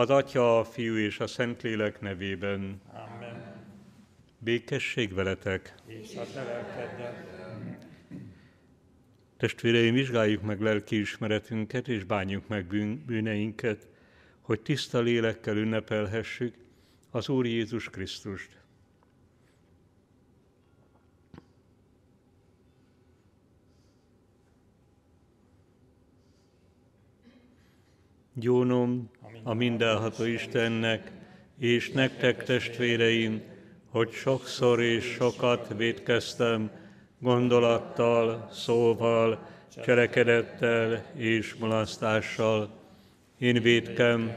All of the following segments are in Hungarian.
az Atya, a Fiú és a Szentlélek nevében. Amen. Békesség veletek! És a te lelkeddel. Testvéreim, vizsgáljuk meg lelkiismeretünket, és bánjuk meg bűneinket, hogy tiszta lélekkel ünnepelhessük az Úr Jézus Krisztust. Gyónom a mindenható Istennek, és nektek, testvéreim, hogy sokszor és sokat vétkeztem gondolattal, szóval, cselekedettel és mulasztással. Én vétkem,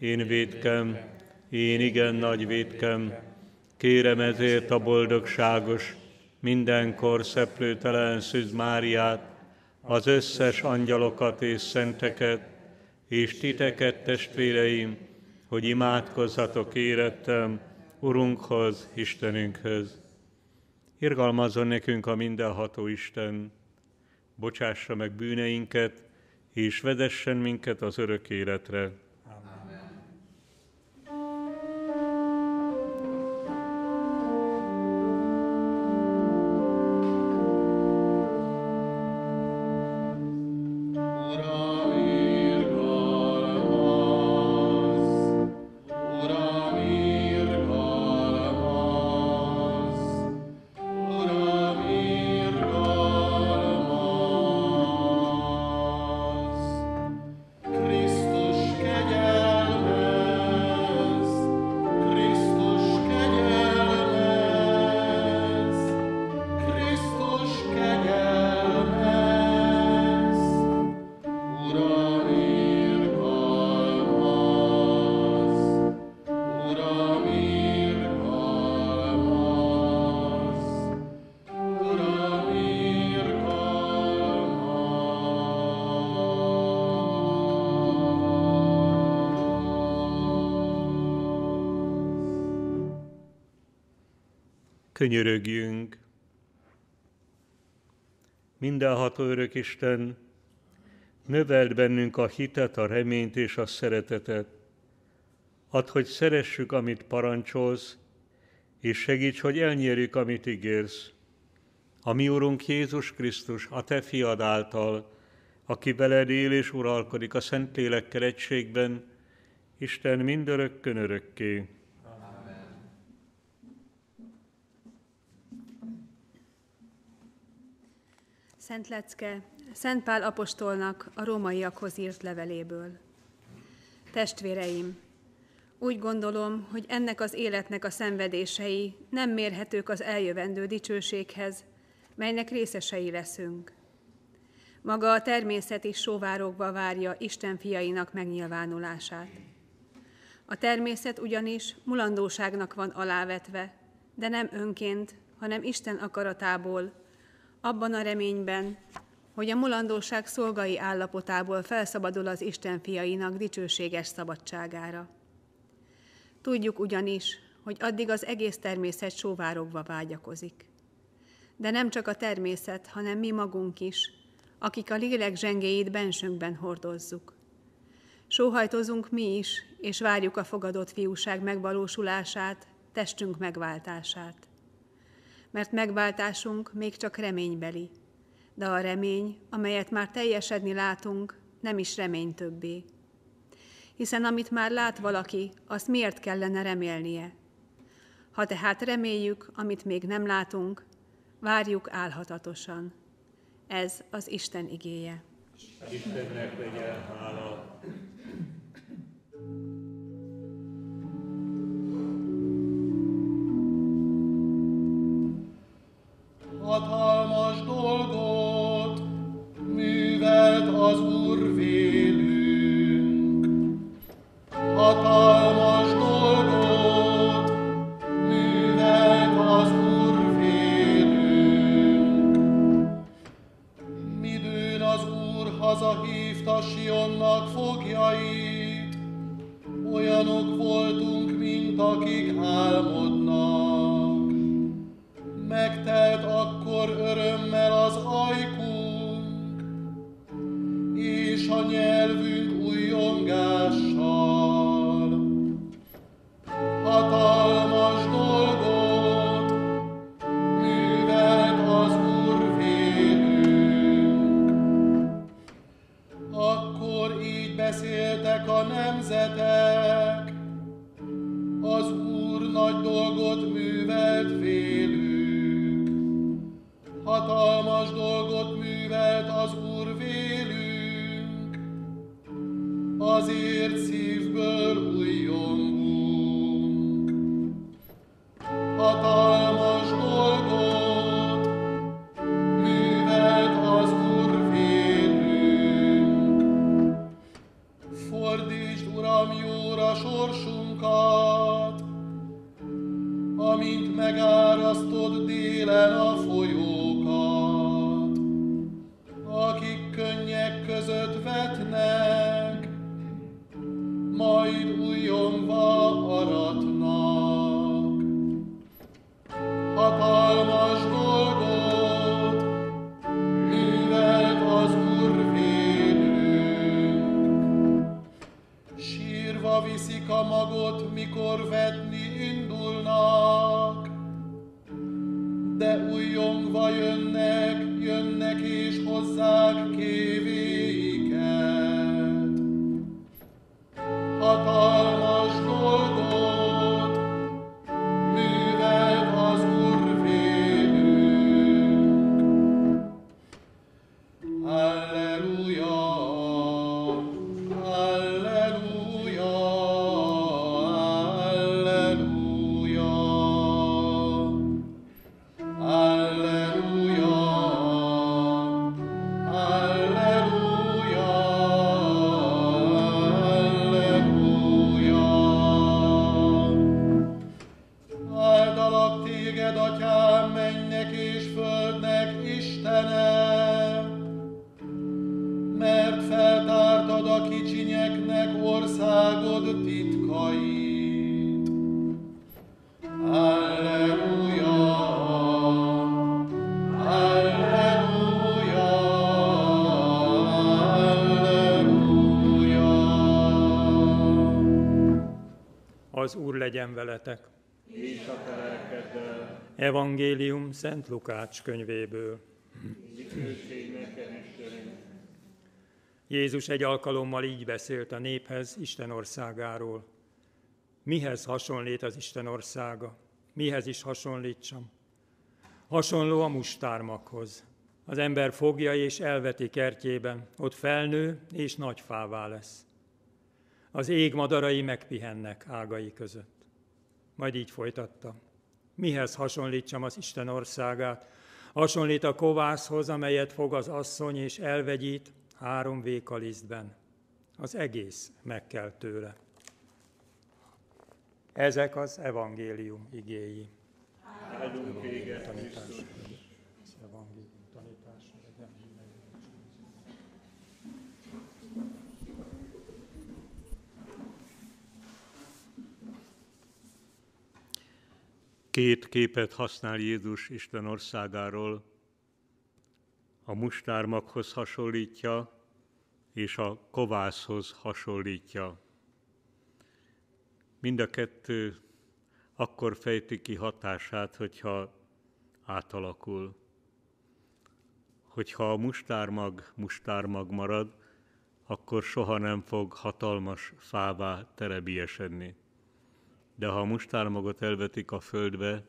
én igen nagy vétkem. Kérem ezért a boldogságos, mindenkor szeplőtelen Szűz Máriát, az összes angyalokat és szenteket, és titeket, testvéreim, hogy imádkozzatok érettem Urunkhoz, Istenünkhöz. Irgalmazzon nekünk a mindenható Isten, bocsássa meg bűneinket, és vezessen minket az örök életre. Könyörögjünk! Mindenható örök Isten, növeld bennünk a hitet, a reményt és a szeretetet. Add, hogy szeressük, amit parancsolsz, és segíts, hogy elnyerjük, amit ígérsz. A mi Urunk Jézus Krisztus, a te fiad által, aki veled él és uralkodik a Szentlélekkel egységben, Isten mindörökkön örökké. Szent lecke Szent Pál apostolnak a rómaiakhoz írt leveléből. Testvéreim, úgy gondolom, hogy ennek az életnek a szenvedései nem mérhetők az eljövendő dicsőséghez, melynek részesei leszünk. Maga a természet is sóvárogva várja Isten fiainak megnyilvánulását. A természet ugyanis mulandóságnak van alávetve, de nem önként, hanem Isten akaratából, abban a reményben, hogy a mulandóság szolgai állapotából felszabadul az Isten fiainak dicsőséges szabadságára. Tudjuk ugyanis, hogy addig az egész természet sóvárogva vágyakozik. De nem csak a természet, hanem mi magunk is, akik a lélek zsengéjét bensőnkben hordozzuk. Sóhajtozunk mi is, és várjuk a fogadott fiúság megvalósulását, testünk megváltását. Mert megváltásunk még csak reménybeli, de a remény, amelyet már teljesedni látunk, nem is remény többé. Hiszen amit már lát valaki, azt miért kellene remélnie? Ha tehát reméljük, amit még nem látunk, várjuk álhatatosan. Ez az Isten igéje. Istennek legyen hála. Hatalmas dolgot művelt az Úr vélünk. Hatalmas dolgot művelt az Úr vélünk. Midőn az Úr hazahívta Sionnak foglyait, olyanok voltunk, mint akik álmodnak. Megtelt akkor örömmel az ajkunk, és a nyelvünk újjongással. Hatalmas dolgot művelt az Úr vélünk, azért szívből újjongunk. Hatalmas dolgot művelt az Úr vélünk. Fordítsd, Uram, jóra sorsunkat, amint megárasztod délen a folyókat. Akik könnyek között vetnek, majd újjongva aratnak. Hatalmas dolgot művelt az Úr vélünk. Sírva viszik a magot, mikor vetni indulnak, de újjongva jönnek és hozzák kévéiket. Hatalmas dolgot művelt az Úr vélünk. Halleluja, halleluja, halleluja, halleluja, halleluja, halleluja. Áldalak téged, Atyám, mennek és földnek Istene, mert feltártad a kicsinyeknek országod titkait. Halleluja, halleluja, halleluja. Az Úr legyen veletek. És a te lelkeddel. Evangélium Szent Lukács könyvéből. Dicsőség neked, Istenünk. Jézus egy alkalommal így beszélt a néphez Isten országáról. Mihez hasonlít az Isten országa? Mihez is hasonlítsam? Hasonló a mustármaghoz. Az ember fogja és elveti kertjében, ott felnő és nagy fává lesz. Az ég madarai megpihennek ágai között. Majd így folytatta. Mihez hasonlítsam az Isten országát? Hasonlít a kovászhoz, amelyet fog az asszony és elvegyít 3 vékalisztben. Az egész megkel tőle. Ezek az evangélium igéi. Áldunk téged, Krisztus. Az evangélium tanítás. Két képet használ Jézus Isten országáról. A mustármaghoz hasonlítja, és a kovászhoz hasonlítja. Mind a kettő akkor fejti ki hatását, hogyha átalakul. Hogyha a mustármag marad, akkor soha nem fog hatalmas fává terebiesedni. De ha a mustármagot elvetik a földbe,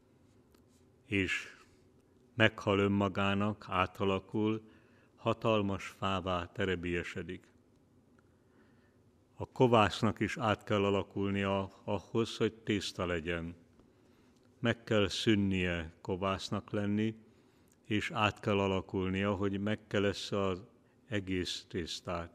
és meghal önmagának, átalakul, hatalmas fává terebiesedik. A kovásznak is át kell alakulnia ahhoz, hogy tészta legyen. Meg kell szűnnie kovásznak lenni, és át kell alakulnia, hogy megkelessze az egész tésztát.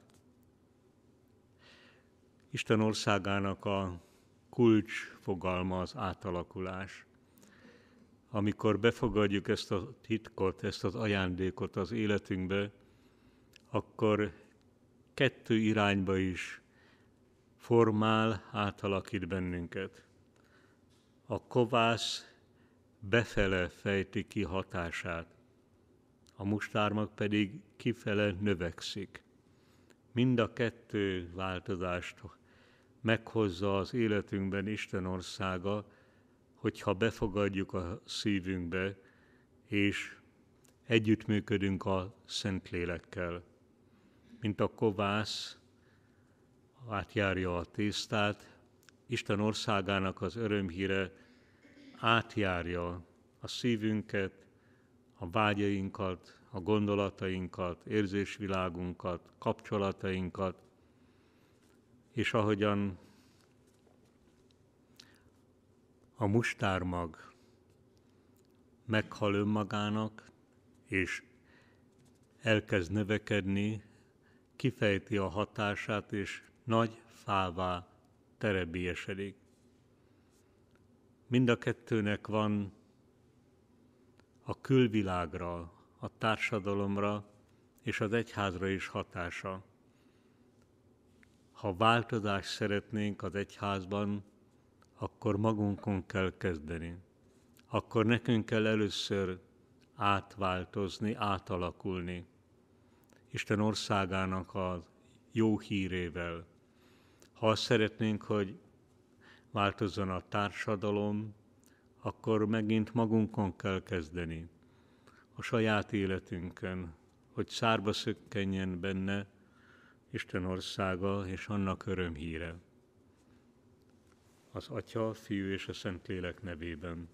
Isten országának a kulcs fogalma az átalakulás. Amikor befogadjuk ezt a titkot, ezt az ajándékot az életünkbe, akkor 2 irányba is formál, átalakít bennünket. A kovász befele fejti ki hatását, a mustármag pedig kifele növekszik. Mind a 2 változást meghozza az életünkben Isten országa, hogyha befogadjuk a szívünkbe, és együttműködünk a Szentlélekkel. Mint a kovász átjárja a tésztát, Isten országának az örömhíre átjárja a szívünket, a vágyainkat, a gondolatainkat, érzésvilágunkat, kapcsolatainkat, és ahogyan a mustármag meghal önmagának, és elkezd növekedni, kifejti a hatását, és nagy fává terebélyesedik. Mind a kettőnek van a külvilágra, a társadalomra és az egyházra is hatása. Ha változást szeretnénk az egyházban, akkor magunkon kell kezdeni. Akkor nekünk kell először átváltozni, átalakulni Isten országának a jó hírével. Ha azt szeretnénk, hogy változzon a társadalom, akkor megint magunkon kell kezdeni, a saját életünkön, hogy szárba szökkenjen benne Isten országa és annak örömhíre. Az Atya, Fiú és a Szentlélek nevében.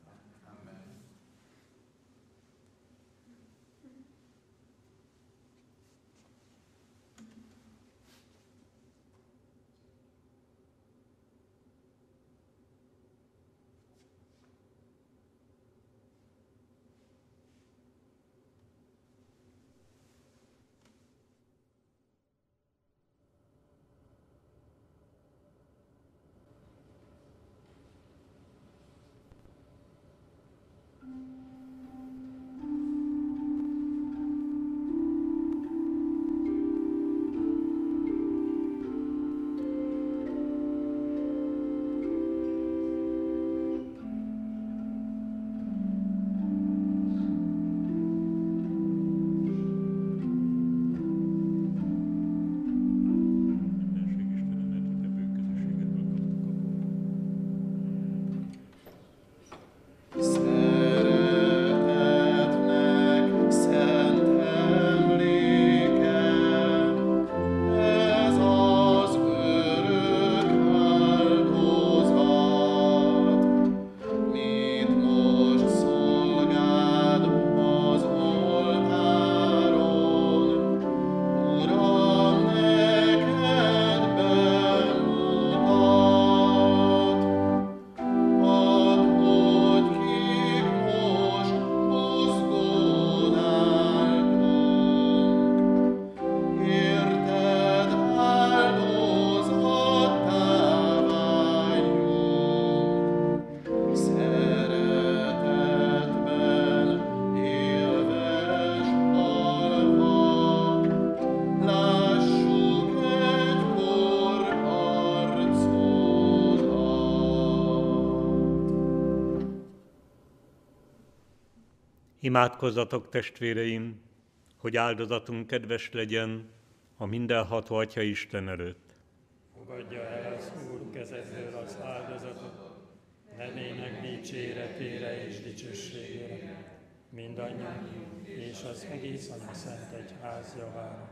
Imádkozzatok, testvéreim, hogy áldozatunk kedves legyen a mindenható Atya Isten előtt. Fogadja el az Úr kezedből az áldozatot, nevének dicséretére és dicsőségére, mindannyian és az egész Szent Egyház javára.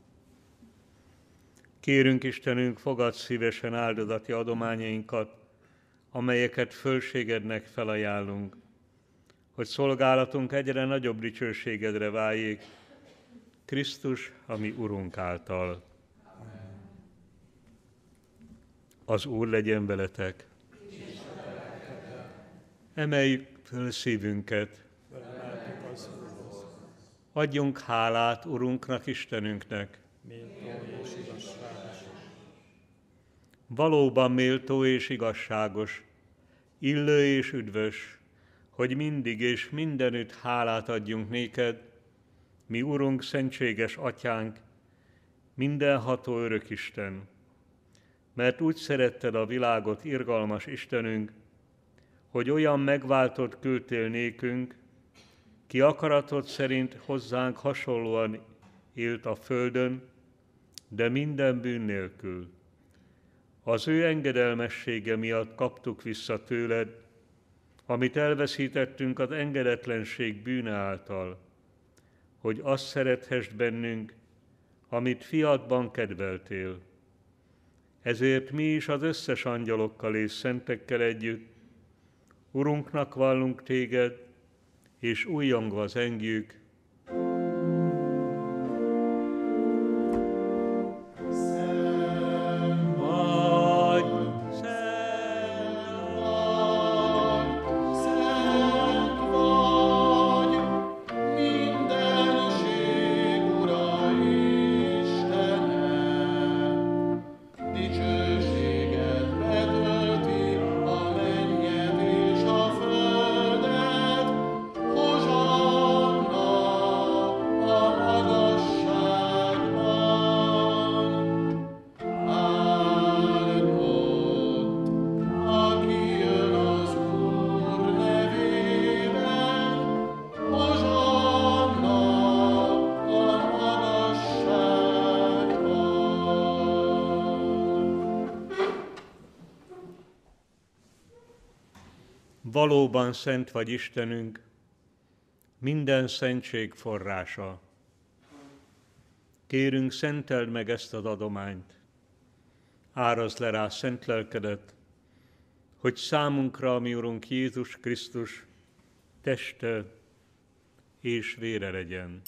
Kérünk Istenünk, fogadd szívesen áldozati adományainkat, amelyeket fölségednek felajánlunk, hogy szolgálatunk egyre nagyobb dicsőségedre váljék, Krisztus, a mi Urunk által. Az Úr legyen veletek. Emeljük föl szívünket. Adjunk hálát Urunknak, Istenünknek. Valóban méltó és igazságos, illő és üdvös, hogy mindig és mindenütt hálát adjunk néked, mi Urunk, szentséges Atyánk, mindenható örök Isten, mert úgy szeretted a világot, irgalmas Istenünk, hogy olyan megváltott küldtél nékünk, ki akaratod szerint hozzánk hasonlóan élt a földön, de minden bűn nélkül. Az ő engedelmessége miatt kaptuk vissza tőled, amit elveszítettünk az engedetlenség bűne által, hogy azt szerethessd bennünk, amit fiadban kedveltél. Ezért mi is az összes angyalokkal és szentekkel együtt Urunknak vallunk téged, és újjongva zengjük. Valóban szent vagy Istenünk, minden szentség forrása. Kérünk, szenteld meg ezt az adományt. Árazd le rá szent lelkedet, hogy számunkra, mi Urunk Jézus Krisztus teste és vére legyen.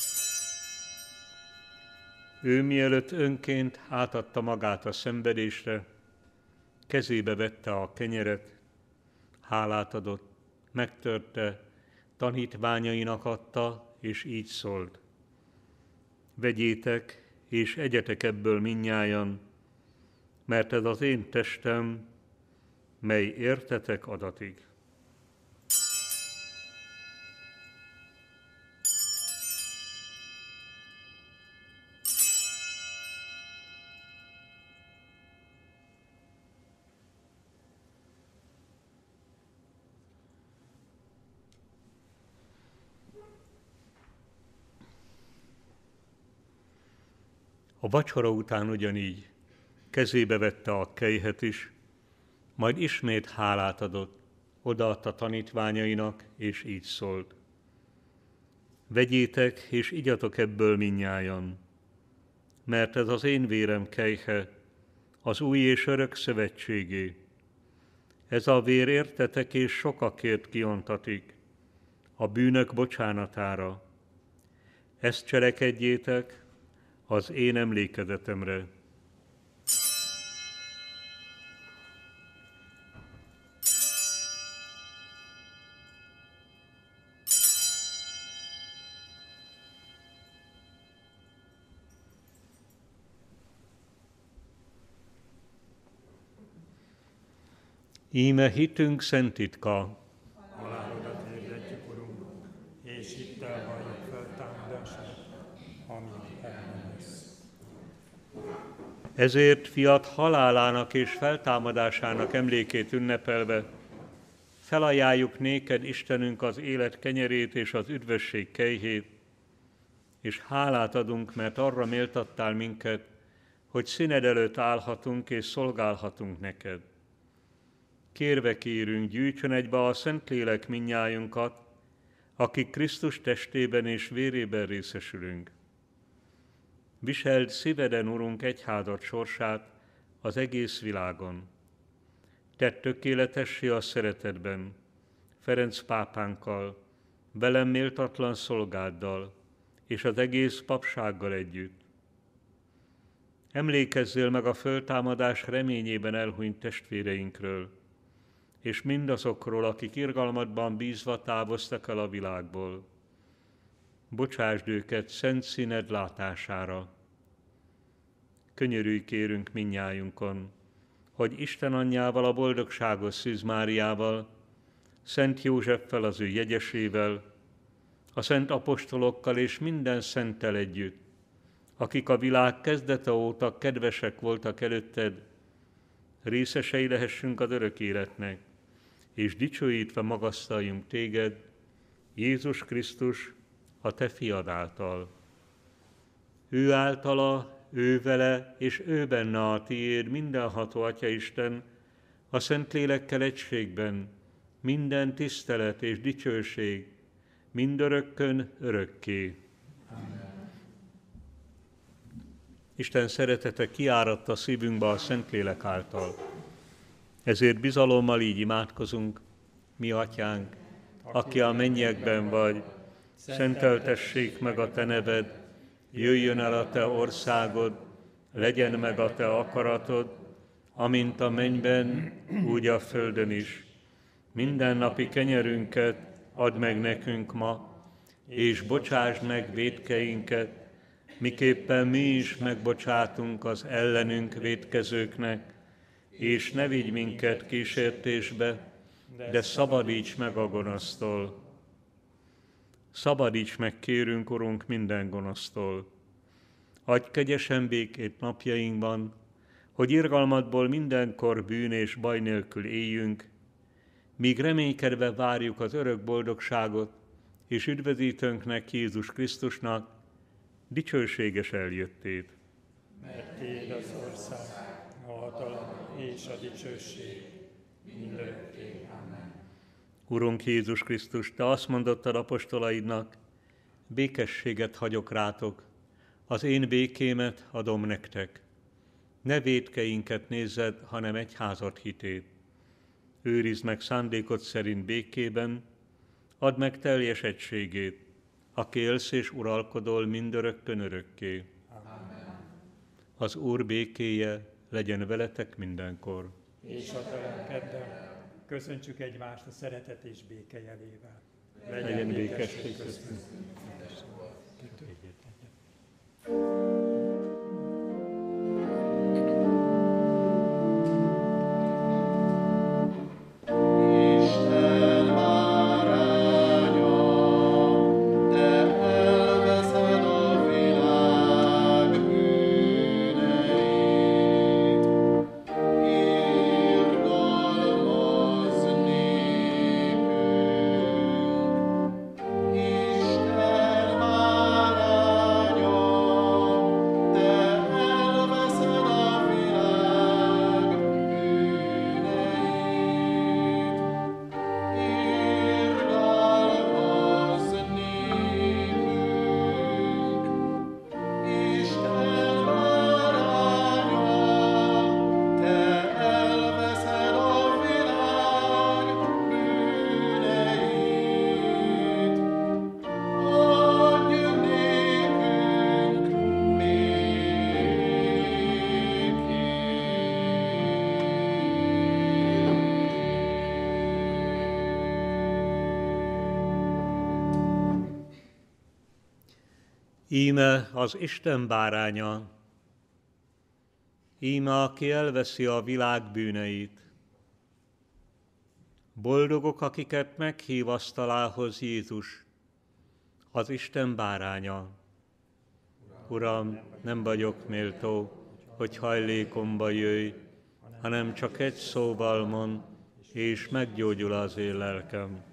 Ő mielőtt önként átadta magát a szenvedésre, kezébe vette a kenyeret, hálát adott, megtörte, tanítványainak adta, és így szólt. Vegyétek, és egyetek ebből mindnyájan, mert ez az én testem, mely értetek adatig. A vacsora után ugyanígy kezébe vette a kelyhet is, majd ismét hálát adott, odaadta tanítványainak, és így szólt. Vegyétek, és igyatok ebből mindnyájan, mert ez az én vérem kelyhe, az új és örök szövetségé. Ez a vér értetek és sokakért kiontatik, a bűnök bocsánatára. Ezt cselekedjétek az én emlékezetemre. Íme hitünk szent titka. Halálodat hirdetjük, Urunk, és hittel valljuk feltámadását, amíg el nem lesz. Ezért fiat halálának és feltámadásának emlékét ünnepelve felajánljuk néked, Istenünk, az élet kenyerét és az üdvösség kejhét, és hálát adunk, mert arra méltattál minket, hogy színed előtt állhatunk és szolgálhatunk neked. Kérve kérünk, gyűjtsön egybe a Szentlélek mindnyájunkat, akik Krisztus testében és vérében részesülünk. Viseld szíveden, Urunk, egyházad sorsát az egész világon. Tedd tökéletessé a szeretetben, Ferenc pápánkkal, velem méltatlan szolgáddal, és az egész papsággal együtt. Emlékezzél meg a föltámadás reményében elhunyt testvéreinkről, és mindazokról, akik irgalmadban bízva távoztak el a világból. Bocsásd őket szent színed látására. Könyörülj kérünk mindnyájunkon, hogy Isten anyjával, a boldogságos Szűz Máriával, Szent Józseffel, az ő jegyesével, a szent apostolokkal és minden szenttel együtt, akik a világ kezdete óta kedvesek voltak előtted, részesei lehessünk az örök életnek, és dicsőítve magasztaljunk téged, Jézus Krisztus, a te fiad által. Ő általa, ő vele, és ő benne a tiéd, mindenható Atya Isten, a Szentlélekkel egységben, minden tisztelet és dicsőség, mindörökkön örökké. Amen. Isten szeretete kiáratta szívünkbe a Szentlélek által. Ezért bizalommal így imádkozunk, mi Atyánk, aki a mennyekben vagy, szenteltessék meg a te neved, jöjjön el a te országod, legyen meg a te akaratod, amint a mennyben, úgy a földön is. Mindennapi kenyerünket add meg nekünk ma, és bocsásd meg vétkeinket, miképpen mi is megbocsátunk az ellenünk vétkezőknek, és ne vigy minket kísértésbe, de szabadíts meg a gonosztól. Szabadíts meg, kérünk, Urunk, minden gonosztól. Adj kegyesen békét napjainkban, hogy irgalmadból mindenkor bűn és baj nélkül éljünk, míg reménykedve várjuk az örök boldogságot, és üdvözítőnknek, Jézus Krisztusnak dicsőséges eljöttét. Mert Téd az ország, a hatalom és a dicsőség mindörökké. Amen. Urunk Jézus Krisztus, te azt mondottad apostolaidnak, békességet hagyok rátok, az én békémet adom nektek. Ne vétkeinket nézzed, hanem egyházad hitét. Őrizd meg szándékod szerint békében, add meg teljes egységét, aki élsz és uralkodol mindörökkön örökké. Amen. Az Úr békéje legyen veletek mindenkor. És a te lelkeddel köszöntsük egymást a szeretet és béke jelével. Legyen békesség köztünk. Íme az Isten báránya, íme aki elveszi a világ bűneit. Boldogok, akiket meghív asztalához Jézus, az Isten báránya. Uram, nem vagyok méltó, hogy hajlékomba jöjj, hanem csak egy szóval mond, és meggyógyul az én lelkem.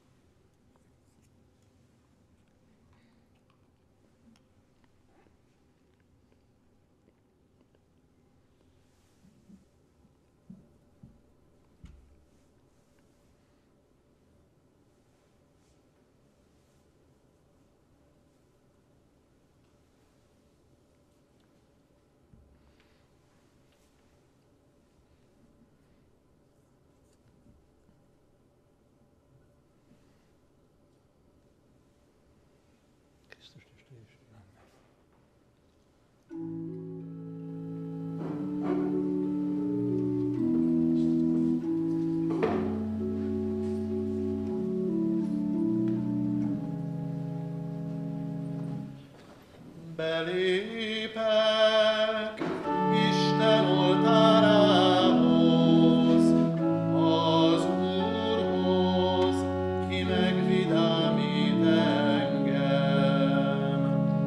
Belépek Isten oltárához, az Úrhoz, ki megvidámít engem.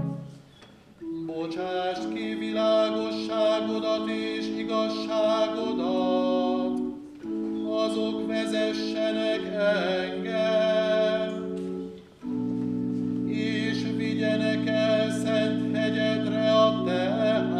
Bocsásd ki világosságodat és igazságodat, azok vezessenek engem, és vigyenek el szent hegyedre, a te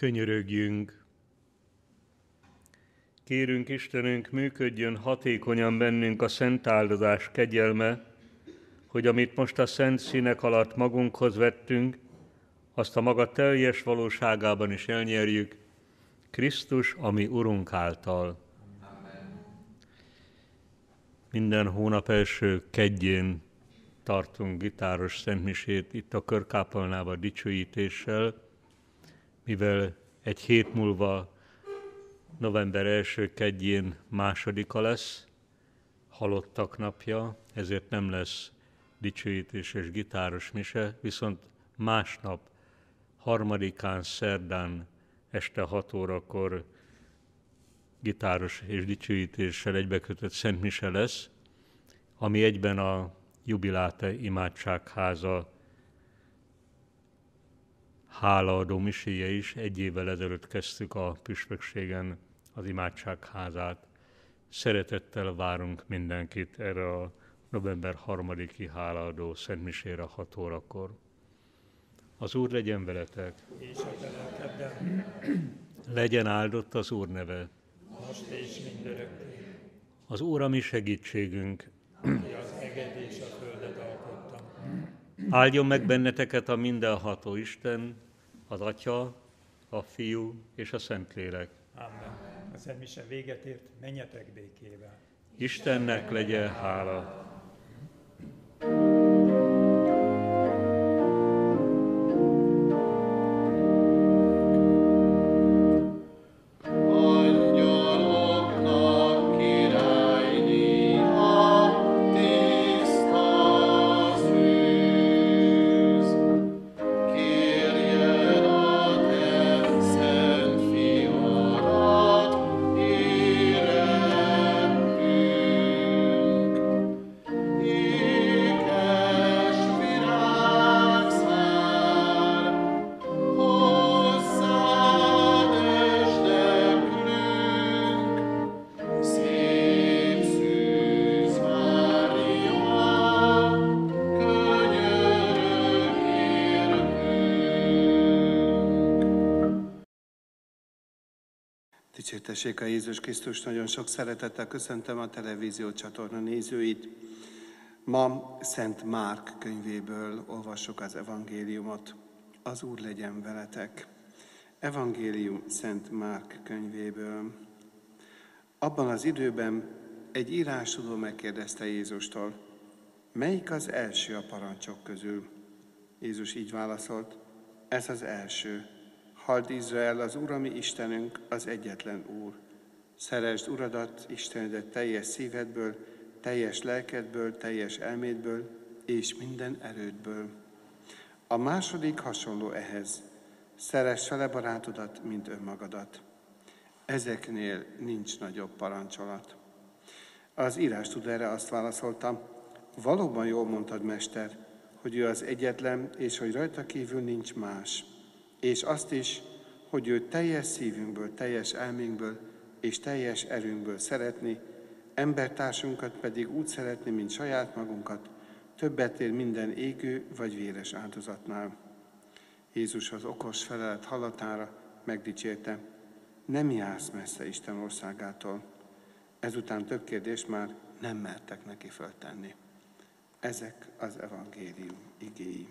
Könyörögjünk! Kérünk Istenünk, működjön hatékonyan bennünk a szent áldozás kegyelme, hogy amit most a szent színek alatt magunkhoz vettünk, azt a maga teljes valóságában is elnyerjük, Krisztus, ami Urunk által. Amen. Minden hónap első keddjén tartunk gitáros szentmisét itt a körkápolnában dicsőítéssel, mivel egy hét múlva november első keddjén másodika lesz, halottak napja, ezért nem lesz dicsőítés és gitáros mise, viszont másnap, harmadikán, szerdán, este 6 órakor gitáros és dicsőítéssel egybekötött szentmise lesz, ami egyben a Jubiláte imádságháza hálaadó miséje is. 1 évvel ezelőtt kezdtük a püspökségen az imádságházát. Szeretettel várunk mindenkit erre a november 3-i hálaadó szentmisére 6 órakor. Az Úr legyen veletek! És a te lelkeddel. Legyen áldott az Úr neve! Most és mindörökké. Az Úr a mi segítségünk! Aki az eget és a földet alkotta. Áldjon meg benneteket a mindenható Isten, az Atya, a Fiú és a Szentlélek. Amen. A szentmise véget ért, menjetek békével. Istennek legyen hála! Dicsértessék a Jézus Krisztus, nagyon sok szeretettel köszöntöm a televízió csatorna nézőit. Ma Szent Márk könyvéből olvassuk az evangéliumot. Az Úr legyen veletek. Evangélium Szent Márk könyvéből. Abban az időben egy írástudó megkérdezte Jézustól, melyik az első a parancsok közül? Jézus így válaszolt, ez az első. Halld Izrael, az Úr, a mi Istenünk, az egyetlen Úr. Szeresd Uradat, Istenedet teljes szívedből, teljes lelkedből, teljes elmédből és minden erődből. A második hasonló ehhez. Szeresd fele barátodat, mint önmagadat. Ezeknél nincs nagyobb parancsolat. Az írástudó erre azt válaszolta, valóban jól mondtad, Mester, hogy ő az egyetlen, és hogy rajta kívül nincs más. És azt is, hogy ő teljes szívünkből, teljes elménkből és teljes erőnkből szeretni, embertársunkat pedig úgy szeretni, mint saját magunkat, többet ér minden égő vagy véres áldozatnál. Jézus az okos felelet hallatára megdicsérte, nem jársz messze Isten országától. Ezután több kérdést már nem mertek neki föltenni. Ezek az evangélium igéi.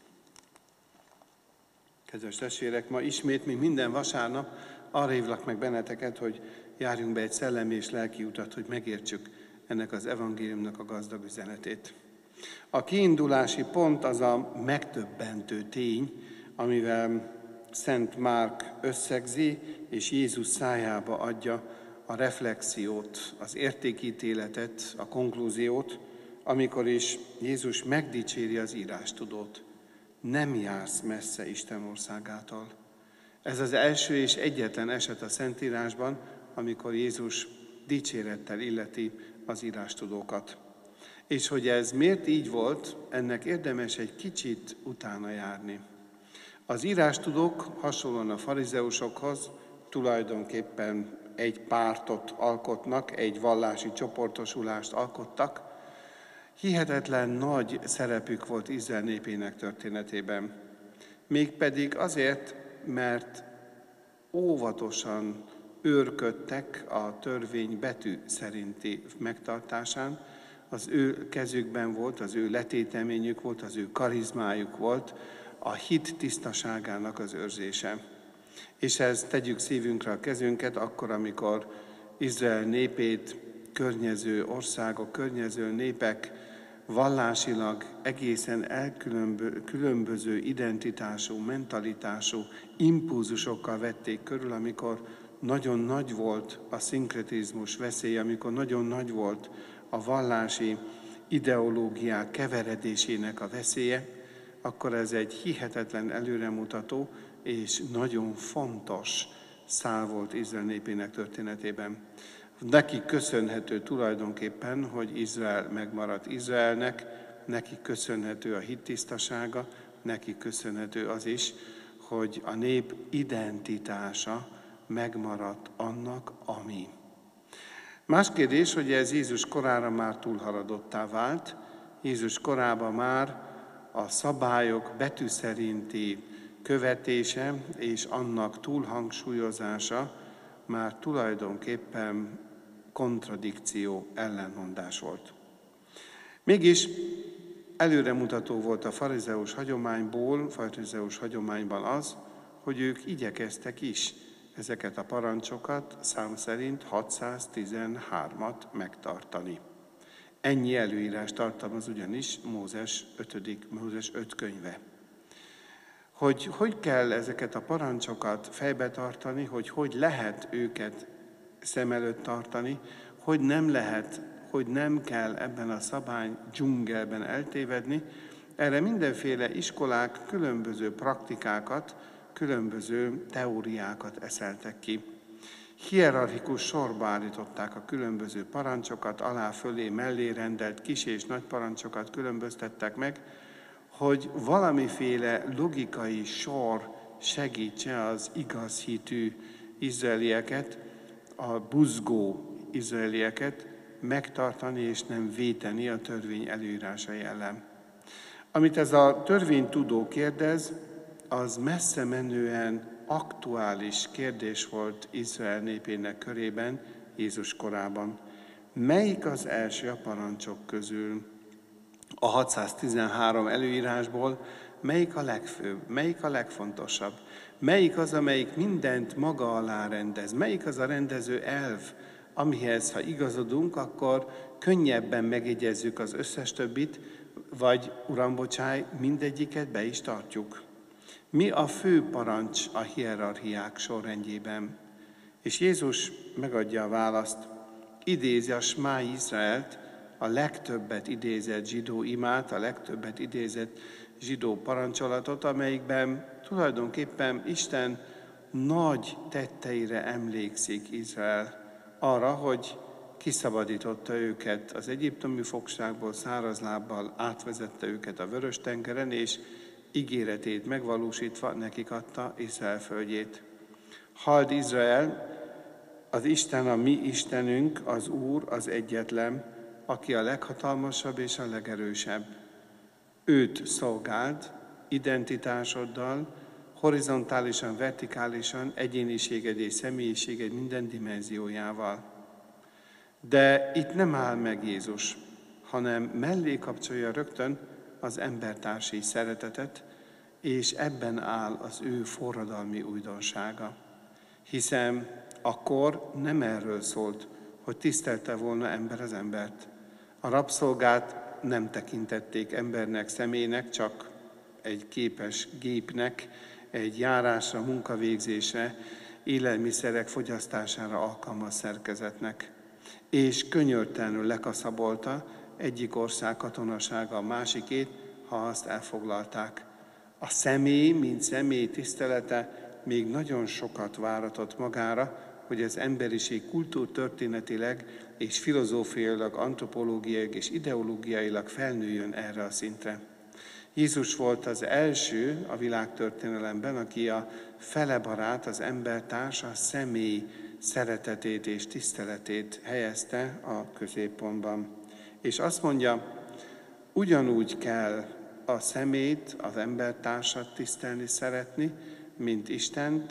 Kedves testvérek, ma ismét, mint minden vasárnap, arra hívlak meg benneteket, hogy járjunk be egy szellemi és lelki utat, hogy megértsük ennek az evangéliumnak a gazdag üzenetét. A kiindulási pont az a megdöbbentő tény, amivel Szent Márk összegzi, és Jézus szájába adja a reflexiót, az értékítéletet, a konklúziót, amikor is Jézus megdicséri az írástudót. Nem jársz messze Isten országától. Ez az első és egyetlen eset a Szentírásban, amikor Jézus dicsérettel illeti az írástudókat. És hogy ez miért így volt, ennek érdemes egy kicsit utána járni. Az írástudók hasonlóan a farizeusokhoz tulajdonképpen egy pártot alkotnak, egy vallási csoportosulást alkottak. Hihetetlen nagy szerepük volt Izrael népének történetében. Mégpedig azért, mert óvatosan őrködtek a törvény betű szerinti megtartásán. Az ő kezükben volt, az ő letéteményük volt, az ő karizmájuk volt a hit tisztaságának az őrzése. És ezt tegyük szívünkre a kezünket akkor, amikor Izrael népét környező országok, környező népek vallásilag egészen különböző identitású, mentalitású impulzusokkal vették körül, amikor nagyon nagy volt a szinkretizmus veszélye, amikor nagyon nagy volt a vallási ideológiák keveredésének a veszélye, akkor ez egy hihetetlen előremutató és nagyon fontos szál volt Izrael népének történetében. Neki köszönhető tulajdonképpen, hogy Izrael megmaradt Izraelnek, neki köszönhető a hittisztasága, neki köszönhető az is, hogy a nép identitása megmaradt annak, ami. Más kérdés, hogy ez Jézus korára már túlhaladottá vált. Jézus korában már a szabályok betű szerinti követése és annak túlhangsúlyozása már tulajdonképpen kontradikció, ellentmondás volt. Mégis előremutató volt a farizeus hagyományban az, hogy ők igyekeztek is ezeket a parancsokat szám szerint 613-at megtartani. Ennyi előírás tartalmaz ugyanis Mózes 5 könyve. Hogy kell ezeket a parancsokat fejbe tartani, hogy lehet őket szem előtt tartani, hogy nem lehet, hogy nem kell ebben a szabály dzsungelben eltévedni, erre mindenféle iskolák különböző praktikákat, különböző teóriákat eszeltek ki. Hierarchikus sorba állították a különböző parancsokat, alá, fölé, mellé rendelt kis és nagy parancsokat különböztettek meg, hogy valamiféle logikai sor segítse az igaz hitű izraelieket, a buzgó izraelieket megtartani és nem véteni a törvény előírásai ellen. Amit ez a törvénytudó kérdez, az messze menően aktuális kérdés volt Izrael népének körében Jézus korában. Melyik az első a parancsok közül? A 613 előírásból melyik a legfőbb, melyik a legfontosabb? Melyik az, amelyik mindent maga alá rendez? Melyik az a rendező elv, amihez, ha igazodunk, akkor könnyebben megjegyezzük az összes többit, vagy, Uram, bocsáj, mindegyiket be is tartjuk? Mi a fő parancs a hierarchiák sorrendjében? És Jézus megadja a választ, idézi a Smá Izraelt, a legtöbbet idézett zsidó imát, a legtöbbet idézett zsidó parancsolatot, amelyikben tulajdonképpen Isten nagy tetteire emlékszik Izrael, arra, hogy kiszabadította őket az egyiptomi fogságból, száraz lábbal átvezette őket a Vörös-tengeren, és ígéretét megvalósítva nekik adta Izrael földjét. Halld Izrael, az Isten a mi Istenünk, az Úr, az egyetlen, aki a leghatalmasabb és a legerősebb. Őt szolgáld identitásoddal, horizontálisan, vertikálisan, egyéniséged és személyiséged minden dimenziójával. De itt nem áll meg Jézus, hanem mellé kapcsolja rögtön az embertársi szeretetet, és ebben áll az ő forradalmi újdonsága. Hiszen akkor nem erről szólt, hogy tisztelte volna ember az embert. A rabszolgát nem tekintették embernek, személynek, csak egy képes gépnek, egy járásra, munkavégzésre, élelmiszerek fogyasztására alkalmas szerkezetnek. És könyörtelenül lekaszabolta egyik ország katonasága a másikét, ha azt elfoglalták. A személy, mint személy tisztelete még nagyon sokat váratott magára, hogy az emberiség kultúrtörténetileg és filozófiailag, antropológiailag és ideológiailag felnőjön erre a szintre. Jézus volt az első a világtörténelemben, aki a felebarát, az embertárs, a személy szeretetét és tiszteletét helyezte a középpontban. És azt mondja, ugyanúgy kell a személyt, az embertársat tisztelni, szeretni, mint Istent,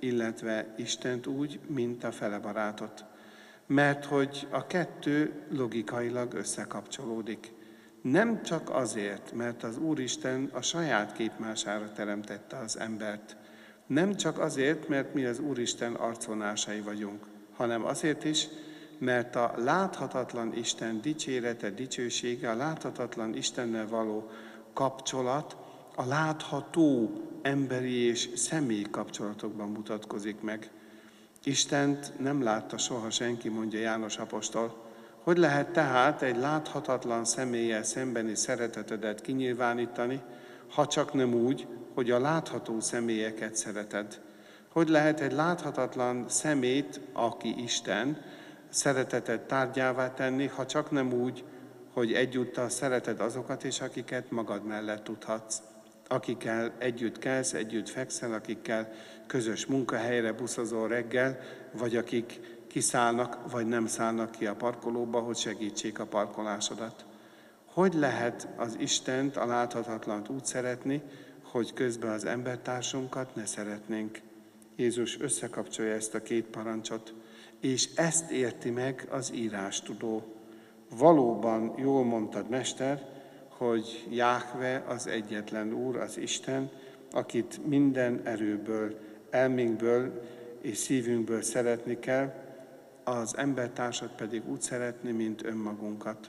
illetve Istent úgy, mint a fele barátot. Mert hogy a kettő logikailag összekapcsolódik. Nem csak azért, mert az Úristen a saját képmására teremtette az embert. Nem csak azért, mert mi az Úristen arcvonásai vagyunk, hanem azért is, mert a láthatatlan Isten dicsérete, dicsősége, a láthatatlan Istennel való kapcsolat a látható emberi és személyi kapcsolatokban mutatkozik meg. Istent nem látta soha senki, mondja János apostol. Hogy lehet tehát egy láthatatlan személlyel szembeni szeretetedet kinyilvánítani, ha csak nem úgy, hogy a látható személyeket szereted? Hogy lehet egy láthatatlan személyt, aki Isten, szereteted tárgyává tenni, ha csak nem úgy, hogy egyúttal szereted azokat is, akiket magad mellett tudhatsz, akikkel együtt kelsz, együtt fekszel, akikkel közös munkahelyre buszozol reggel, vagy akik kiszállnak, vagy nem szállnak ki a parkolóba, hogy segítsék a parkolásodat. Hogy lehet az Istent, a láthatatlant úgy szeretni, hogy közben az embertársunkat ne szeretnénk? Jézus összekapcsolja ezt a két parancsot, és ezt érti meg az írástudó. Valóban jól mondtad, Mester, hogy Jáhve az egyetlen Úr, az Isten, akit minden erőből, elménkből és szívünkből szeretni kell, az embertársat pedig úgy szeretni, mint önmagunkat.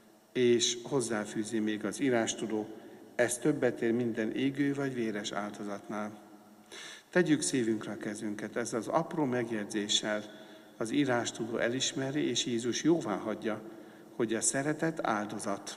És hozzáfűzi még az írástudó, ez többet ér minden égő vagy véres áldozatnál. Tegyük szívünkre a kezünket, ez az apró megjegyzéssel az írástudó elismeri, és Jézus jóvá hagyja, hogy a szeretet áldozat.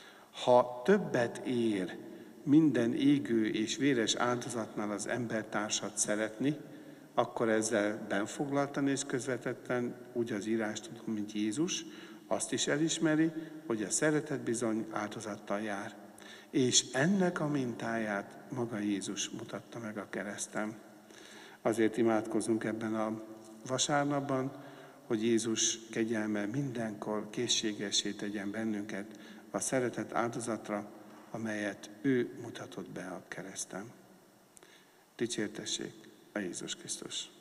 Ha többet ér minden égő és véres áldozatnál az embertársat szeretni, akkor ezzel benfoglaltan és közvetetten úgy az írástudó, mint Jézus, azt is elismeri, hogy a szeretet bizony áldozattal jár. És ennek a mintáját maga Jézus mutatta meg a kereszten. Azért imádkozunk ebben a vasárnapban, hogy Jézus kegyelme mindenkor készségessé tegyen bennünket a szeretet áldozatra, amelyet ő mutatott be a kereszten. Dicsértessék a Jézus Krisztus!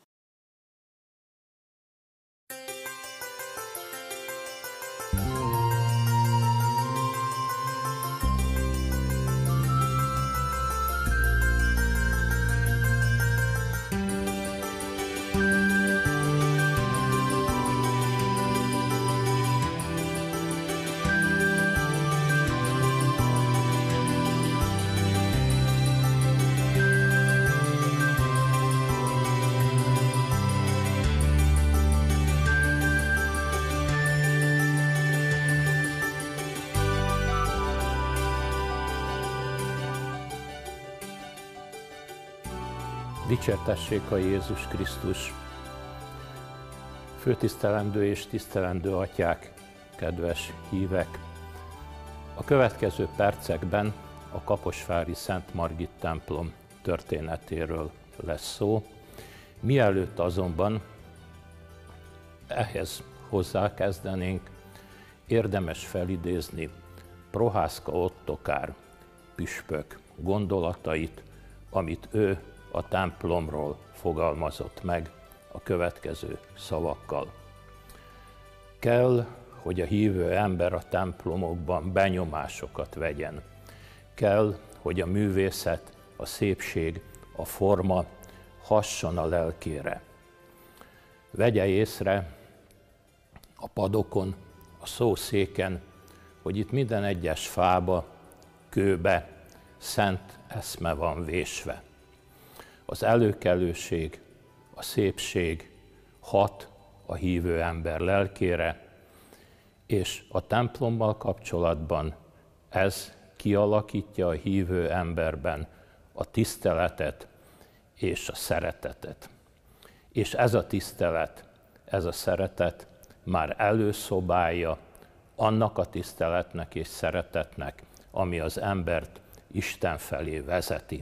Dicsértessék a Jézus Krisztus! Főtisztelendő és tisztelendő atyák, kedves hívek! A következő percekben a kaposvári Szent Margit templom történetéről lesz szó. Mielőtt azonban ehhez hozzákezdenénk, érdemes felidézni Prohászka Ottokár püspök gondolatait, amit ő a templomról fogalmazott meg a következő szavakkal. Kell, hogy a hívő ember a templomokban benyomásokat vegyen. Kell, hogy a művészet, a szépség, a forma hasson a lelkére. Vegye észre a padokon, a szószéken, hogy itt minden egyes fába, kőbe szent eszme van vésve. Az előkelőség, a szépség hat a hívő ember lelkére, és a templommal kapcsolatban ez kialakítja a hívő emberben a tiszteletet és a szeretetet. És ez a tisztelet, ez a szeretet már előszobája annak a tiszteletnek és szeretetnek, ami az embert Isten felé vezeti.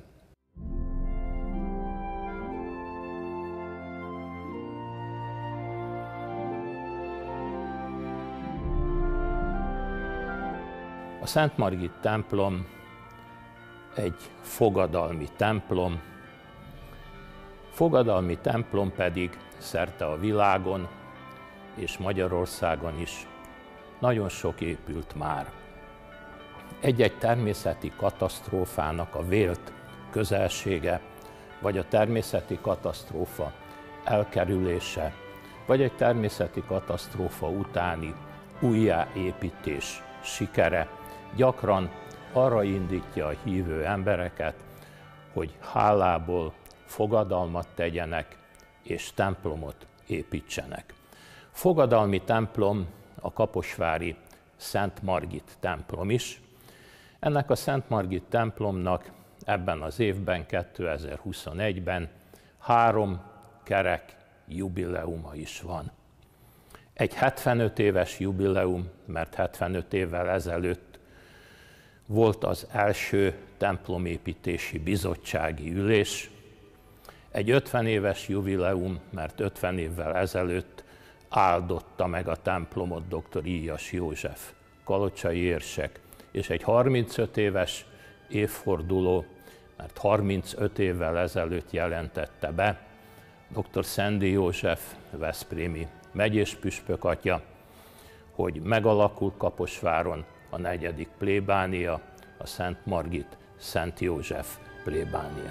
A Szent Margit templom egy fogadalmi templom, fogadalmi templom pedig szerte a világon és Magyarországon is nagyon sok épült már. Egy-egy természeti katasztrófának a vélt közelsége, vagy a természeti katasztrófa elkerülése, vagy egy természeti katasztrófa utáni újjáépítés sikere gyakran arra indítja a hívő embereket, hogy hálából fogadalmat tegyenek és templomot építsenek. Fogadalmi templom a kaposvári Szent Margit templom is. Ennek a Szent Margit templomnak ebben az évben, 2021-ben 3 kerek jubileuma is van. Egy 75 éves jubileum, mert 75 évvel ezelőtt volt az első templomépítési bizottsági ülés, egy 50 éves jubileum, mert 50 évvel ezelőtt áldotta meg a templomot dr. Íjas József, kalocsai érsek, és egy 35 éves évforduló, mert 35 évvel ezelőtt jelentette be dr. Szendi József, veszprémi megyés püspök atya, hogy megalakult Kaposváron a 4. plébánia, a Szent Margit Szent József plébánia.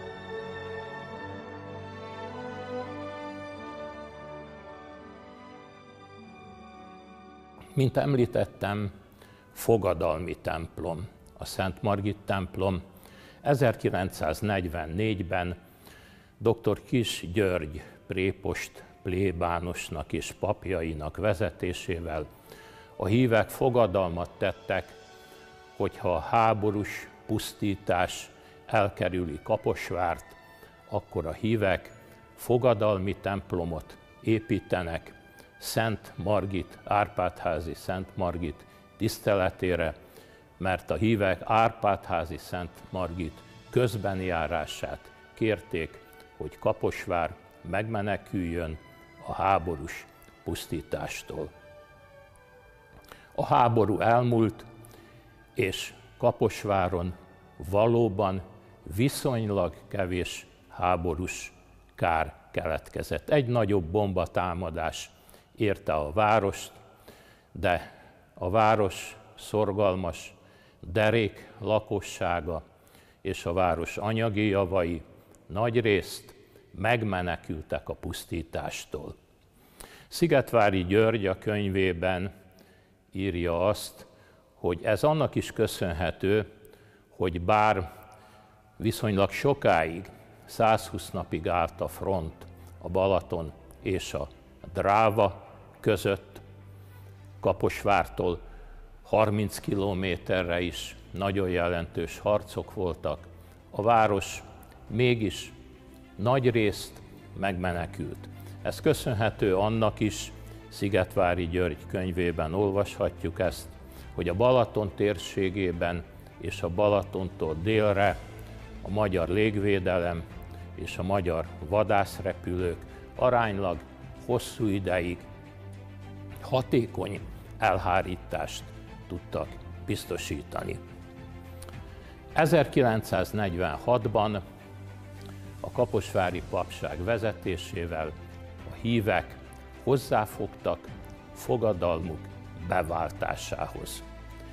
Mint említettem, fogadalmi templom, a Szent Margit templom. 1944-ben dr. Kiss György prépost plébánosnak és papjainak vezetésével a hívek fogadalmat tettek, hogyha a háborús pusztítás elkerüli Kaposvárt, akkor a hívek fogadalmi templomot építenek Szent Margit, Árpád-házi Szent Margit tiszteletére, mert a hívek Árpád-házi Szent Margit közbenjárását kérték, hogy Kaposvár megmeneküljön a háborús pusztítástól. A háború elmúlt, és Kaposváron valóban viszonylag kevés háborús kár keletkezett. Egy nagyobb bombatámadás érte a várost, de a város szorgalmas, derék lakossága és a város anyagi javai nagyrészt megmenekültek a pusztítástól. Szigetvári György a könyvében írja azt, hogy ez annak is köszönhető, hogy bár viszonylag sokáig, 120 napig állt a front a Balaton és a Dráva között, Kaposvártól 30 kilométerre is nagyon jelentős harcok voltak, a város mégis nagyrészt megmenekült. Ez köszönhető annak is, Szigetvári György könyvében olvashatjuk ezt, hogy a Balaton térségében és a Balatontól délre a magyar légvédelem és a magyar vadászrepülők aránylag hosszú ideig hatékony elhárítást tudtak biztosítani. 1946-ban a kaposvári papság vezetésével a hívek hozzáfogtak fogadalmuk beváltásához.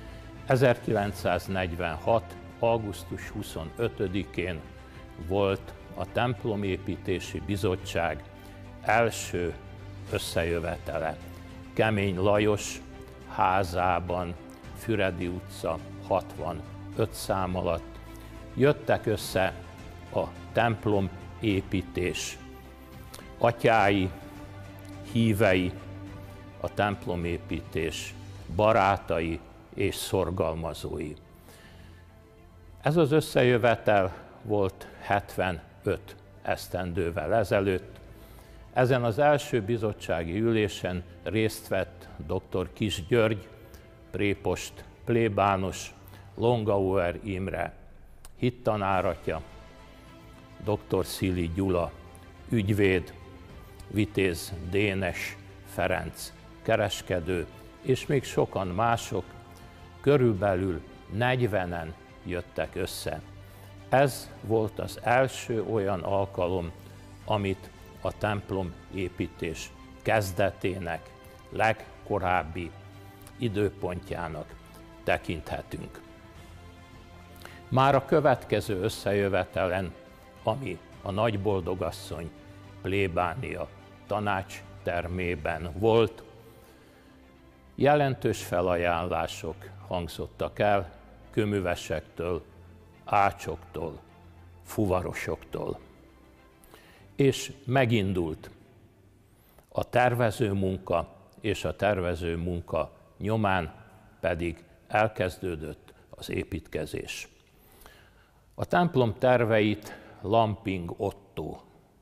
1946. augusztus 25-én volt a templomépítési bizottság első összejövetele Kemény Lajos házában, Füredi utca 65 szám alatt. Jöttek össze a templomépítés atyái, hívei, a templomépítés barátai és szorgalmazói. Ez az összejövetel volt 75 esztendővel ezelőtt. Ezen az első bizottsági ülésen részt vett dr. Kiss György, prépost, plébános, Longauer Imre, hittanáratja, dr. Szili Gyula, ügyvéd, Vitéz Dénes Ferenc, kereskedő, és még sokan mások, körülbelül 40-en jöttek össze. Ez volt az első olyan alkalom, amit a templom építés kezdetének, legkorábbi időpontjának tekinthetünk. Már a következő összejövetelen, ami a Nagyboldogasszony plébánia tanácstermében volt, jelentős felajánlások hangzottak el kőművesektől, ácsoktól, fuvarosoktól. És megindult a tervező munka, és a tervező munka nyomán pedig elkezdődött az építkezés. A templom terveit Lamping Otto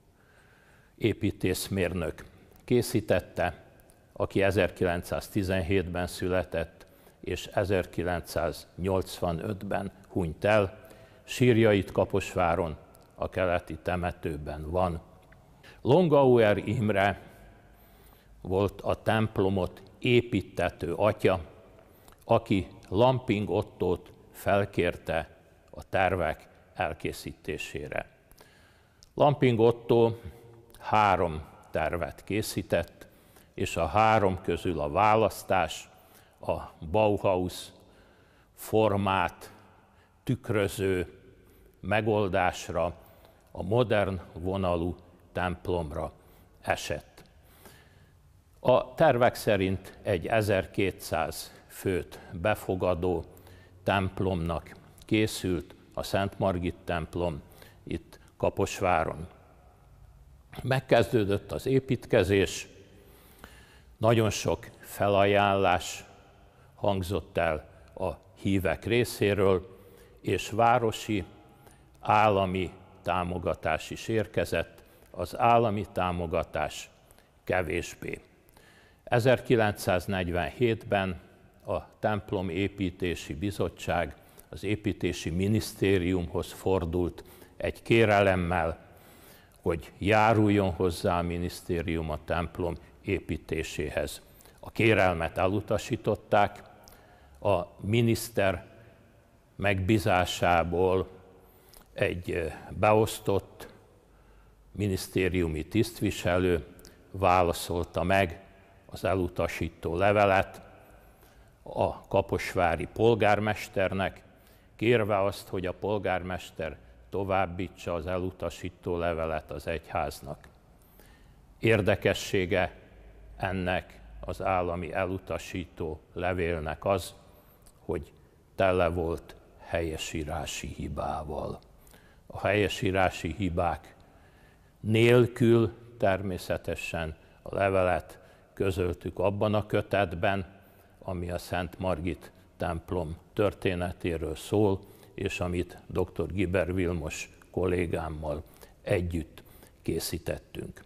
építészmérnök készítette, aki 1917-ben született, és 1985-ben hunyt el. Sírja itt Kaposváron, a keleti temetőben van. Longauer Imre volt a templomot építtető atya, aki Lamping Ottót felkérte a tervek elkészítésére. Lamping Otto 3 tervet készített, és a 3 közül a választás a Bauhaus formát tükröző megoldásra, a modern vonalú templomra esett. A tervek szerint egy 1200 főt befogadó templomnak készült a Szent Margit templom itt Kaposváron. Megkezdődött az építkezés, nagyon sok felajánlás hangzott el a hívek részéről, és városi, állami támogatás is érkezett, az állami támogatás kevésbé. 1947-ben a Templom Építési Bizottság az Építési Minisztériumhoz fordult egy kérelemmel, hogy járuljon hozzá a minisztérium a templom építéséhez. A kérelmet elutasították, a miniszter megbízásából egy beosztott minisztériumi tisztviselő válaszolta meg az elutasító levelet a kaposvári polgármesternek, kérve azt, hogy a polgármester továbbítsa az elutasító levelet az egyháznak. Érdekessége ennek az állami elutasító levélnek az, hogy tele volt helyesírási hibával. A helyesírási hibák nélkül természetesen a levelet közöltük abban a kötetben, ami a Szent Margit templom történetéről szól, és amit dr. Giber Vilmos kollégámmal együtt készítettünk.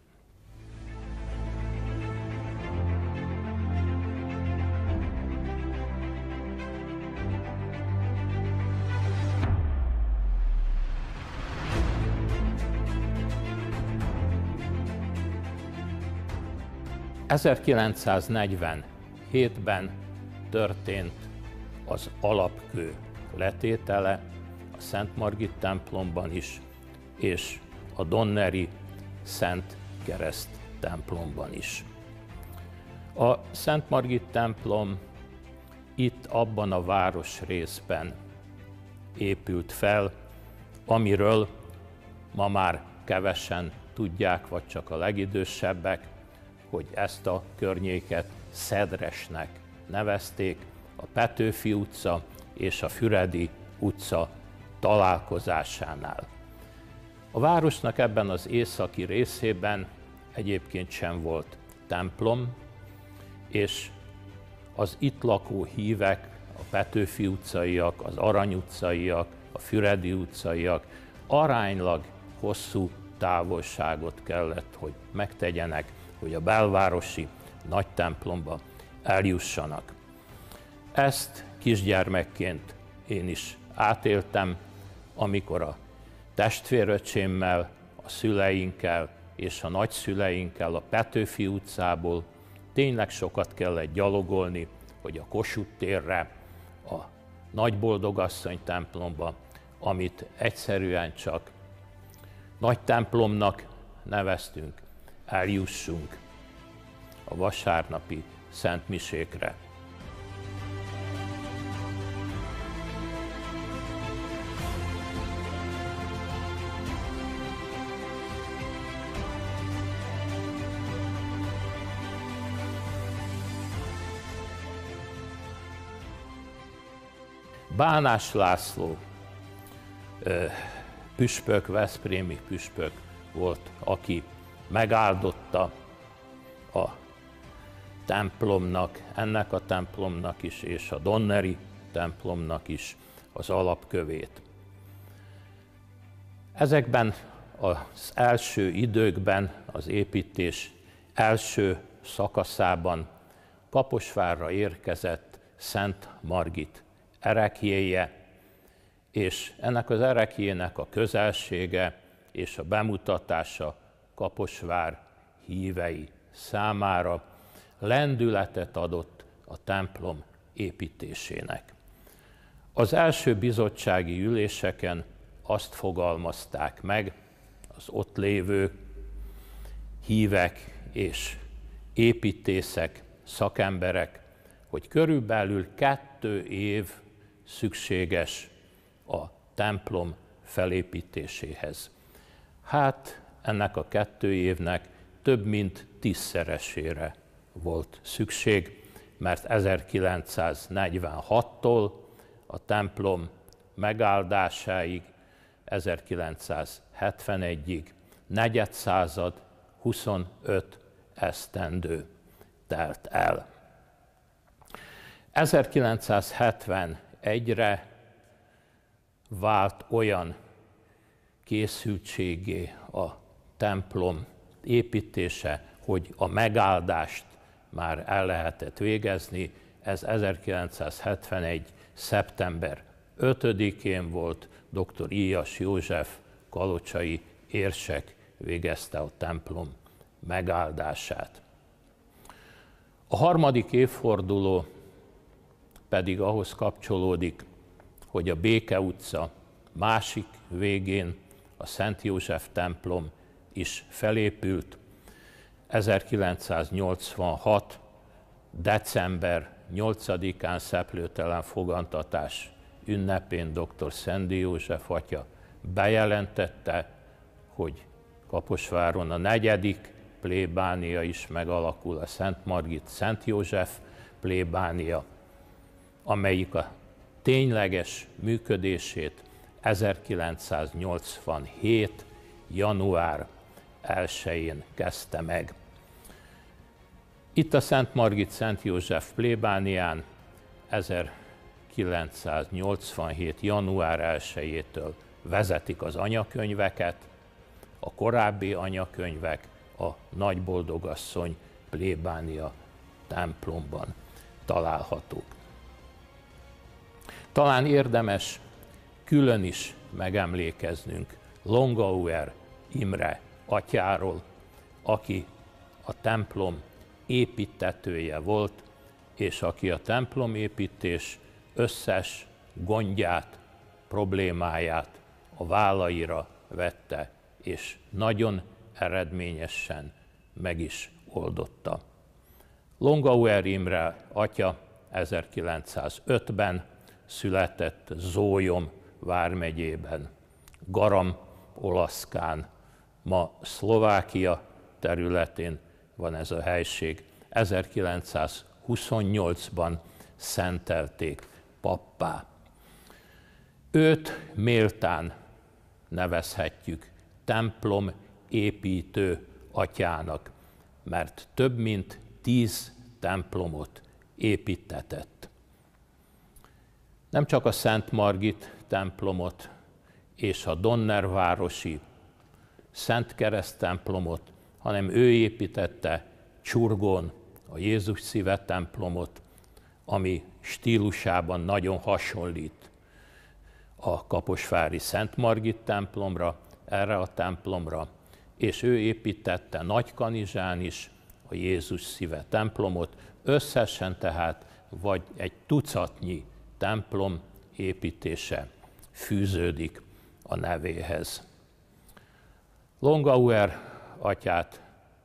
...1947-ben történt az alapkő letétele a Szent Margit templomban is, és a Donneri Szent Kereszt templomban is. A Szent Margit templom itt abban a városrészben épült fel, amiről ma már kevesen tudják, vagy csak a legidősebbek, hogy ezt a környéket Szedresnek nevezték, a Petőfi utca és a Füredi utca találkozásánál. A városnak ebben az északi részében egyébként sem volt templom, és az itt lakó hívek, a Petőfi utcaiak, az Arany utcaiak, a Füredi utcaiak aránylag hosszú távolságot kellett, hogy megtegyenek, hogy a belvárosi nagy templomba eljussanak. Ezt kisgyermekként én is átéltem, amikor a testvéröcsémmel, a szüleinkkel és a nagyszüleinkkel a Petőfi utcából tényleg sokat kellett gyalogolni, hogy a Kossuth térre, a Nagyboldogasszony templomba, amit egyszerűen csak nagy templomnak neveztünk, eljussunk a vasárnapi szentmisékre. Bánás László püspök, veszprémi püspök volt, aki megáldotta a templomnak, ennek a templomnak is, és a donneri templomnak is az alapkövét. Ezekben az első időkben, az építés első szakaszában Kaposvárra érkezett Szent Margit ereklyéje, és ennek az ereklyének a közelsége és a bemutatása Kaposvár hívei számára lendületet adott a templom építésének. Az első bizottsági üléseken azt fogalmazták meg az ott lévő hívek és építészek, szakemberek, hogy körülbelül 2 év szükséges a templom felépítéséhez. Hát ennek a 2 évnek több mint 10-szeresére volt szükség, mert 1946-tól a templom megáldásáig, 1971-ig negyedszázad, 25 esztendő telt el. 1971-re vált olyan készültségé a templom építése, hogy a megáldást már el lehetett végezni. Ez 1971. szeptember 5-én volt, dr. Íjas József kalocsai érsek végezte a templom megáldását. A 3. évforduló pedig ahhoz kapcsolódik, hogy a Béke utca másik végén a Szent József templom is felépült. 1986. december 8-án szeplőtelen fogantatás ünnepén dr. Szendi József atya bejelentette, hogy Kaposváron a 4. plébánia is megalakul, a Szent Margit Szent József plébánia, amelyik a tényleges működését 1987. január 1-én kezdte meg. Itt a Szent Margit Szent József plébánián 1987. január 1-től vezetik az anyakönyveket, a korábbi anyakönyvek a Nagyboldogasszony plébánia templomban találhatók. Talán érdemes külön is megemlékeznünk Longauer Imre atyáról, aki a templom építtetője volt, és aki a templomépítés összes gondját, problémáját a vállaira vette, és nagyon eredményesen meg is oldotta. Longauer Imre atya 1905-ben született Zólyom vármegyében, Garam-Olaszkán, ma Szlovákia területén van ez a helység. 1928-ban szentelték pappá. Őt méltán nevezhetjük templom építő atyának, mert több mint 10 templomot építtetett. Nem csak a Szent Margit templomot és a Donnervárosi Szent Kereszt templomot, hanem ő építette Csurgón a Jézus Szíve templomot, ami stílusában nagyon hasonlít a kaposvári Szent Margit templomra, erre a templomra, és ő építette Nagykanizsán is a Jézus Szíve templomot, összesen tehát vagy egy tucatnyi templom építése fűződik a nevéhez. Longauer atyát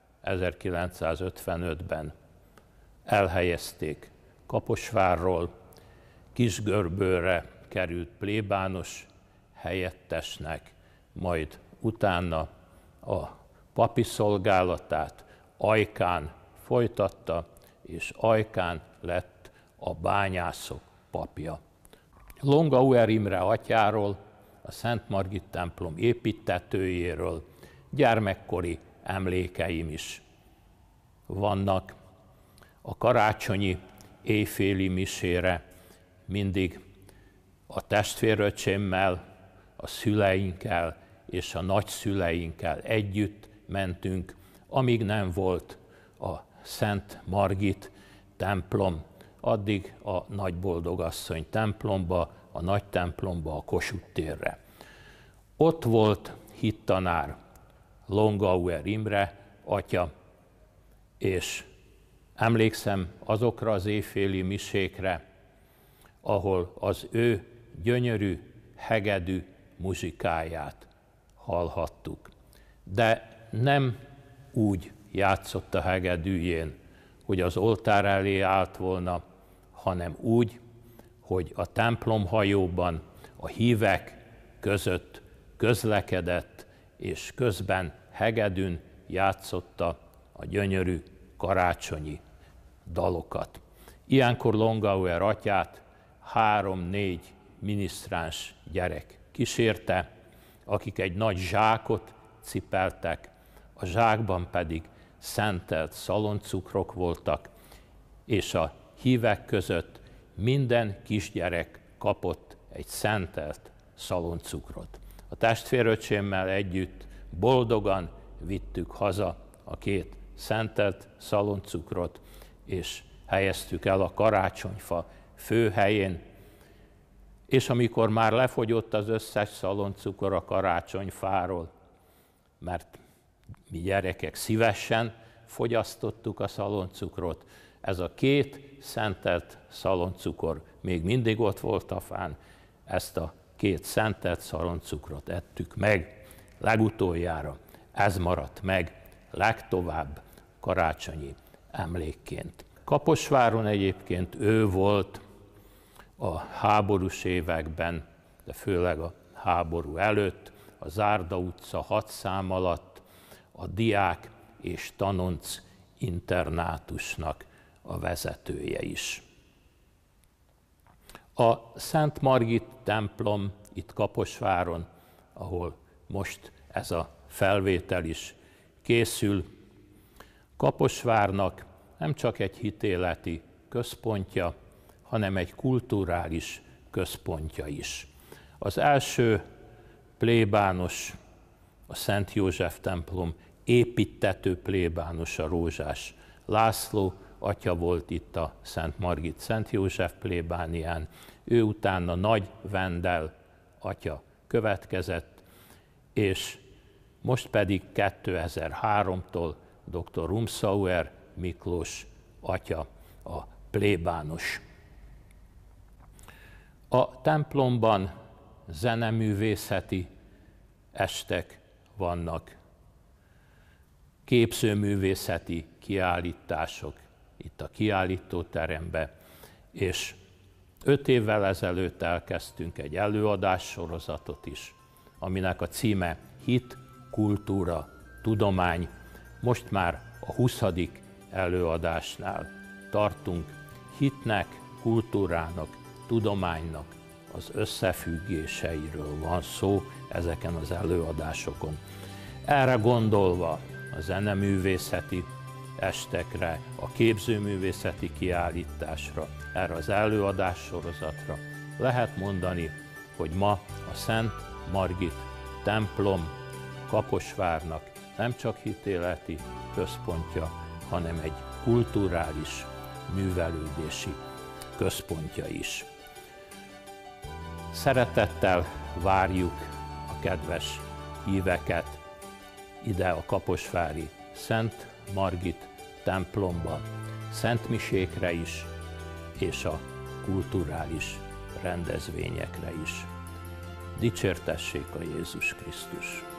1955-ben elhelyezték Kaposvárról, Kisgörbőre került plébános helyettesnek, majd utána a papi szolgálatát Ajkán folytatta, és Ajkán lett a bányászok papja. Longauer Imre atyáról, a Szent Margit templom építtetőjéről gyermekkori emlékeim is vannak. A karácsonyi éjféli misére mindig a testvéröcsémmel, a szüleinkkel és a nagyszüleinkkel együtt mentünk, amíg nem volt a Szent Margit templom, addig a Nagyboldogasszony templomba, a nagy templomba, a Kossuth térre. Ott volt hittanár Longauer Imre atya, és emlékszem azokra az éjféli misékre, ahol az ő gyönyörű, hegedű muzsikáját hallhattuk. De nem úgy játszott a hegedűjén, hogy az oltár elé állt volna, hanem úgy, hogy a templomhajóban a hívek között közlekedett, és közben hegedűn játszotta a gyönyörű karácsonyi dalokat. Ilyenkor Longauer atyát 3-4 minisztráns gyerek kísérte, akik egy nagy zsákot cipeltek, a zsákban pedig szentelt szaloncukrok voltak, és a hívek között minden kisgyerek kapott egy szentelt szaloncukrot. A testvéröcsémmel együtt boldogan vittük haza a 2 szentelt szaloncukrot, és helyeztük el a karácsonyfa főhelyén, és amikor már lefogyott az összes szaloncukor a karácsonyfáról, mert mi gyerekek szívesen fogyasztottuk a szaloncukrot, ez a 2 szentelt szaloncukor még mindig ott volt a fán, ezt a 2 szentelt szaloncukrot ettük meg legutoljára, ez maradt meg legtovább karácsonyi emlékként. Kaposváron egyébként ő volt a háborús években, de főleg a háború előtt, a Zárda utca 6 szám alatt a diák és tanonc internátusnak a vezetője is. A Szent Margit templom itt Kaposváron, ahol most ez a felvétel is készül, Kaposvárnak nem csak egy hitéleti központja, hanem egy kulturális központja is. Az első plébános, a Szent József templom építtető plébánosa Rózsás László atya volt itt a Szent Margit Szent József plébánián, ő utána Nagy Vendel atya következett, és most pedig 2003-tól dr. Rumszauer Miklós atya a plébános. A templomban zeneművészeti estek vannak, képzőművészeti kiállítások itt a kiállítóteremben, és 5 évvel ezelőtt elkezdtünk egy előadássorozatot is, aminek a címe Hit, kultúra, tudomány. Most már a 20. előadásnál tartunk. Hitnek, kultúrának, tudománynak az összefüggéseiről van szó ezeken az előadásokon. Erre gondolva a zeneművészeti estekre, a képzőművészeti kiállításra, erre az előadássorozatra lehet mondani, hogy ma a Szent Margit templom Kaposvárnak nem csak hitéleti központja, hanem egy kulturális művelődési központja is. Szeretettel várjuk a kedves híveket ide a kaposvári Szent Margit templomba, szentmisékre is, és a kulturális rendezvényekre is. Dicsértessék a Jézus Krisztus!